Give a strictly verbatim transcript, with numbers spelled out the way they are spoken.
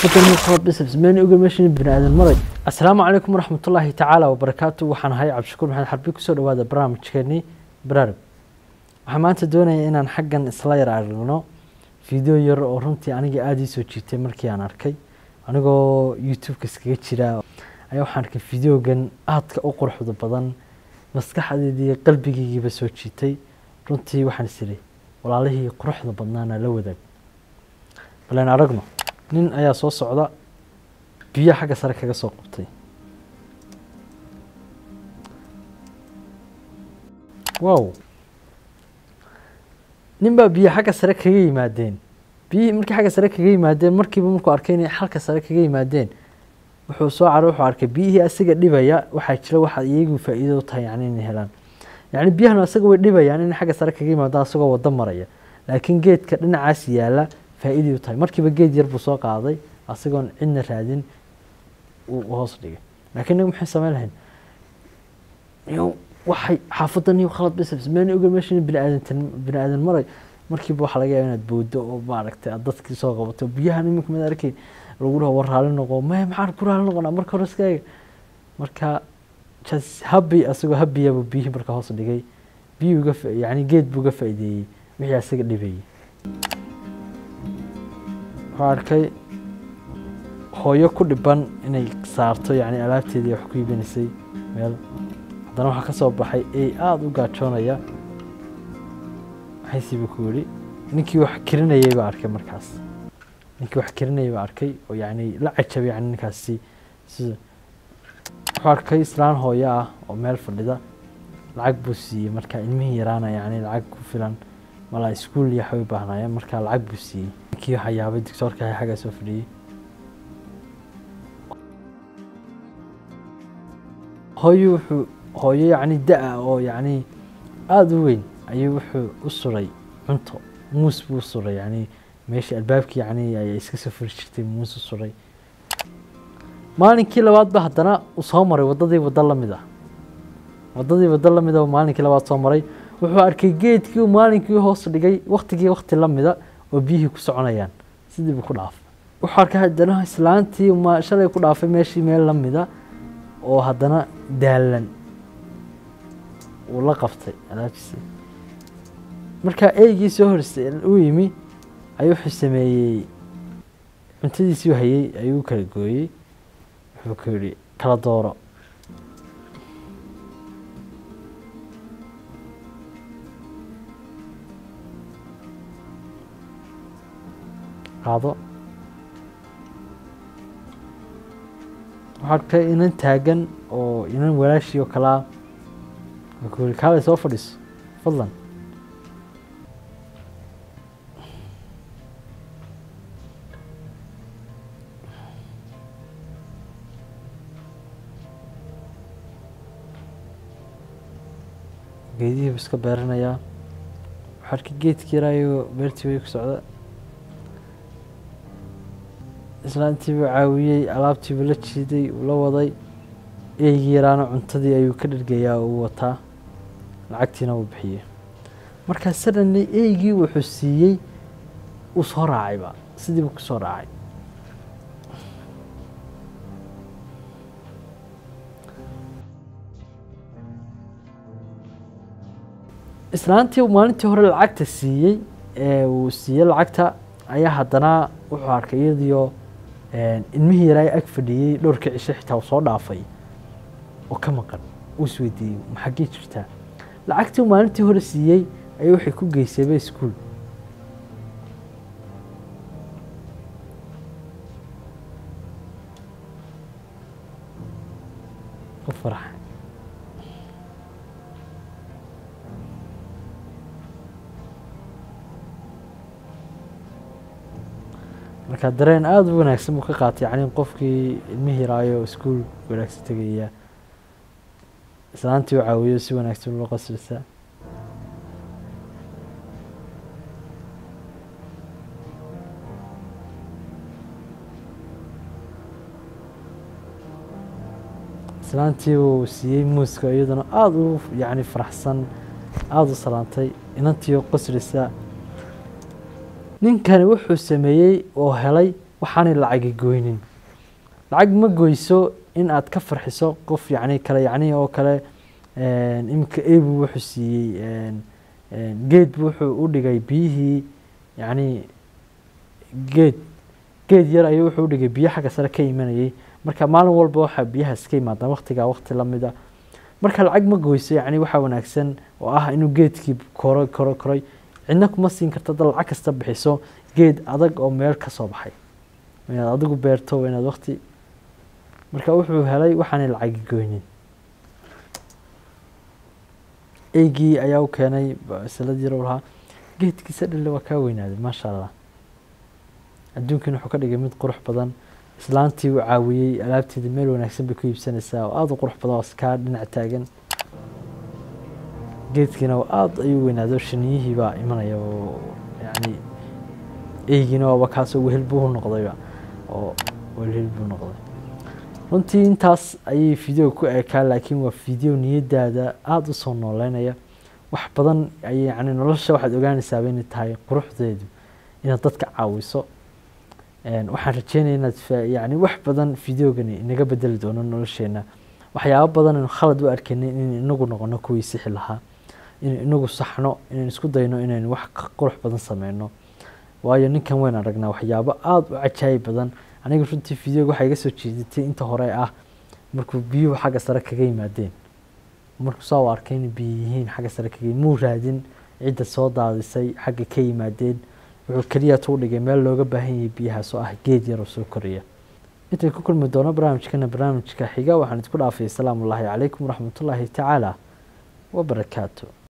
حافتني خلط بس زمان يقول ماشي بني آدم مرة. السلام عليكم ورحمة الله تعالى وبركاته. وحنا هاي عبد الشكور محمد حربي كسر هذا برنامج كني برارب. وحمانت دوني إن أنا حقا سلاير عرضنا فيديو ير أورنتي أنا جي آدي سوتشي مركي أنا أركي أنا جو يوتيوب كسكتشرا أيوة حنك فيديو جن أهتك أقر حد بدن بس كحد دي قلبي جي بسوتشي تي رنتي وحن سري والله هي قرح بدنا لو ذا بلان عرقنا نين أيا صوص صعداء بيا حاجة سرك حاجة سوق قبطي واو نين بقى بيا حاجة سرك هجي مادين بي مركي حاجة سرك هجي مادين مركي بمركو أركيني حلقة سرك هجي مادين وحو صاع روح أركي بيه هي أسجع ليبيا وحيشلو واحد يجي فائدة وطهي يعني نهلان يعني بيها أسجع ليبيا يعني حاجة سرك هجي مادين أسجع والدم ريا لكن جيت كأننا عاسية لا فائدة وطهي مركي بجيت يربو ساق عادي أسجع عندنا رادين وهاصليه لكنهم محسمين لهن يو وحي حافظني وخلط بس زمان يقول ماشي بني آدم بني آدم مرة مركب واحد لقى إنه تبود وبارك تأضتك ساق وبتو بيها نمك من ذلك رجولها ورها لنا قو ما معنا كلها لنا قنا مركب رسكاي مركب شاس هبي أسوق هبي يا بيه مركب هاصليه بيه وقف يعني جيت بوقف إيدي وهي أسوق اللي بيه هاركي hooyo ku dhiban inay saarto yani alaabteedii wax ku iibinaysay meel hadana waxa ka soo baxay ee aad u gaajoonaya haysiba ku wari ninkii wax kirinayay baa arkay markaas ninkii wax kirinayay baa arkay oo yani la cajabay yani ninkaasi sida waxa arkay islaan hooyo ah oo meel fadhida lacag buu siiyay marka ilmihii yaraana yani lacag ku filan mala iskuul iyo xawi baahnaya marka lacag buu siiyay ninkii waxa yaabay doctorka ay xaga soo fadhiyay هايو هايو يعني دقة أو يعني أدوين أيوه أسري عنتو موس بوسري يعني ماشي البابك يعني يسكسر فرشتي موس أسري مالين كلا بعد بهدنا وصامري وضدي وضل مدا وضدي وضل مدا ومالين كلا بعد صامري وحوار كي جيت كيو مالين كيو هوس اللي جاي وقت جي وقت لم مدا وبيه كسعنيان سيدي بكل عف وحوار كهدنا إسلانتي وما شاء الله يكون عف ماشي ميل لم مدا oo hadana daalan oo la qaftay alaabtiisa marka eegii soo horsay uu yimi ayuu xismeeyay cuntadiisii hayay ayuu kala gooyay wuxuu ku yiri kala dooro qaado waxaa inaan taagan oo inaan walaashii oo kala ku kale soo fadhiis fadlan geedii iska beeranaya waxa ka geedkii raayo beertii way ku socda islaantii buu caawiyay alaabtii buu la jiiday uu la waday eegii yaraana cuntadii ayuu ka dhirgayaa oo wataa lacagtiina uu bixiyay markaa suddenly eegii wuxuu siiyey uu soo raacayba sidii buu ku soo raacay islaantii maalintii hore lacagta siiyey ee uu siiyey lacagta ayaa haddana wuxuu arkay iyadoo ilmihii yaray ag fadhiyay dhowrka cisho xitaa soo dhaafay oo ka maqan uu isweydiiyay maxay jirtaa lacagtii maalintii hore siiyay ayuu wixii ku geysay iskuul فرح marka dareen aad u wanaagsan uu ka qaatay yani qofkii ilmihii raayo iskuul wanaagsan tagaya islaantii uu caawiyo si wanaagsan loo qasbisa islaantii uu siiyay muuska iyaduna aad u yani faraxsan aad u salaantay inantii qasrisa ninkani wuxuu sameeyay oo helay waxaanay lacagi goynin. lacag ma goyso in aad ka farxiso qof yacni kale yacni oo kale imika eebu wuxuu siiyey geed wuxuu u dhigay biyihii yacni geed geed yar ayuu wuxuu u dhigay biyo xagga sare ka imanayay marka maalin walba waxaa biyahaas ka yimaadaan waqtigaa waqti la mid ah marka lacag ma goyso yacni waxaa wanaagsan oo ah inuu geedkii koro koro koray cidna kuma siin karta dad lacag kasta bixiso geed adag oo meel ka soo baxay inaad adigu beerto inaad waqti marka wuxuu helay waxaanay lacag goynin. eygii ayaa u keenay salad yar oo lahaa geedkiisa dhille waa kaa weynaaday maasha allah adduunkan wuxuu ka dhigay mid qurux badan islaantii uu caawiyey alaabteeda meel wanaagsan bay ku iibsanaysaa oo aada u qurux badan oo kaa dhinac taagan geedkiina aada ayuu weynaaday shiniyihii baa imanaya oo yacni eygiina waaba kaasoo wehel buu noqdayba oo wehel buu noqday. runtii intaas ayay video ku ekaa laakiin waa video niyadaada aada u soo nooleynaya wax badan ayay yacni nolosha waxaad ogaanaysaa inay tahay quruxdeedu inaad dadka caawiso. waxaan rajeynaya inaad yacni wax badan videogani inaga bedeli doono nolosheena waxyaabo badan aynu khalad u arkaynay in inagu noqono kuwii sixi lahaa in inagu saxno inaan isku dayno inaynu wax ka qurux badan sameyno waayo ninkan weyn aragnaa waxyaabo aada u cajaayib badan. aniga runtii videoga waxay iga soo jeeditay inta hore ah markuu biyuhu xagga sare kaga yimaadeen markuu soo arkay in biyo yihiin xagga sare kaga muu raadin cidda soo daadisay xagga ka yimaadeen wuxuu kaliya tuu dhigay meel looga baahan yahay biyahaas oo ah geed yar oo soo koraya. inta ku kulmi doono barnaamijkana barnaamijka xiga waxaan idinku dhaafay salaamu alaykum waraxmatullaahi tacaala wabarakaatu.